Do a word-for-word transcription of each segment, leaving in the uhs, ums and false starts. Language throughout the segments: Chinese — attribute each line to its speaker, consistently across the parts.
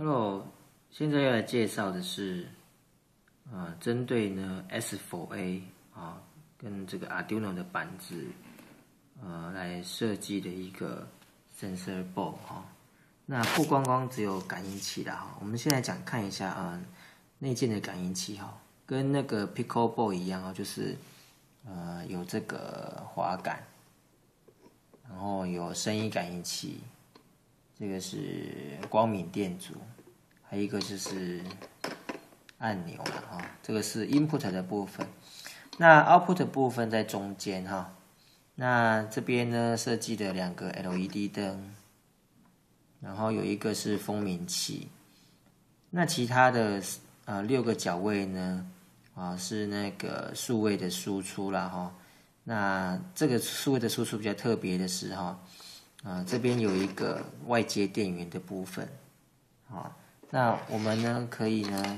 Speaker 1: Hello， 现在要来介绍的是，呃，针对呢 S 四 A 啊跟这个 Arduino 的板子，呃，来设计的一个 sensor board 哈。那不光光只有感应器啦哈，我们现在讲看一下啊内建的感应器哈，跟那个 Pico board 一样啊，就是呃有这个滑杆，然后有声音感应器。这个是光敏电阻，还有一个就是按钮了哈。这个是 input 的部分，那 output 的部分在中间哈。那这边呢设计了两个 L E D 灯，然后有一个是蜂鸣器。那其他的呃六个角位呢啊是那个数位的输出啦哈。那这个数位的输出比较特别的是哈。啊，这边有一个外接电源的部分，啊，那我们呢可以呢，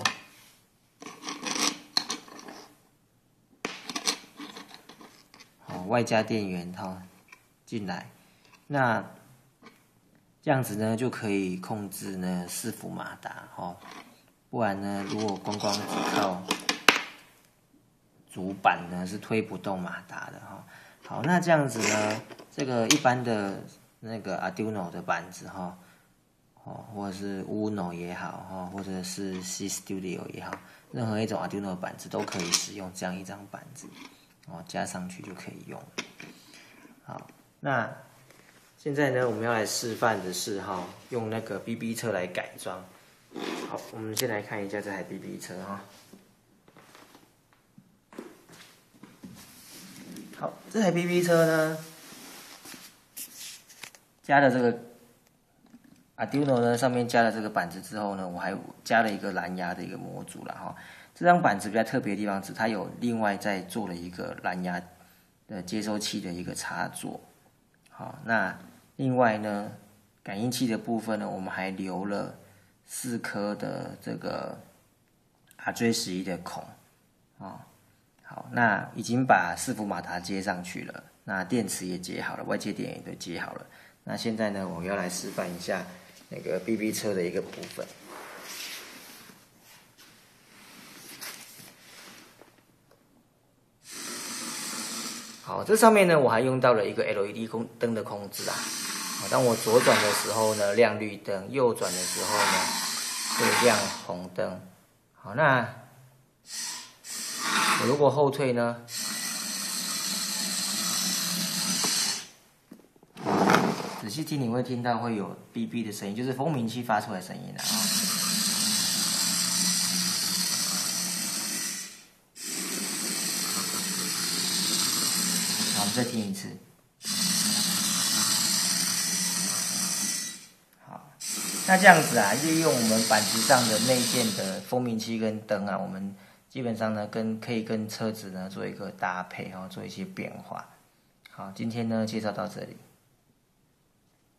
Speaker 1: 好外加电源哈进来，那这样子呢就可以控制呢四伏马达哈，不然呢如果光光只靠主板呢是推不动马达的哈。好，那这样子呢，这个一般的。那个 Arduino 的板子哈，哦，或者是 Uno 也好哈，或者是 C Studio 也好，任何一种 Arduino 的板子都可以使用这样一张板子，哦，加上去就可以用。好，那现在呢，我们要来示范的是哈，用那个 B B 车来改装。好，我们先来看一下这台 B B 车哈。好，这台 B B 车呢。加了这个 Arduino 呢，上面加了这个板子之后呢，我还加了一个蓝牙的一个模组了哈。这张板子比较特别的地方是，它有另外再做了一个蓝牙的接收器的一个插座。好，那另外呢，感应器的部分呢，我们还留了四颗的这个 R J 十一的孔。啊，好，那已经把四伏马达接上去了，那电池也接好了，外接电源也都接好了。那现在呢，我要来示范一下那个 B B 车的一个部分。好，这上面呢，我还用到了一个 L E D 灯的控制啊。好，当我左转的时候呢，亮绿灯；右转的时候呢，会亮红灯。好，那我如果后退呢？仔细听，你会听到会有哔哔的声音，就是蜂鸣器发出来的声音啊。好，我们再听一次。好，那这样子啊，利用我们板子上的内建的蜂鸣器跟灯啊，我们基本上呢，跟可以跟车子呢做一个搭配，然后做一些变化。好，今天呢介绍到这里。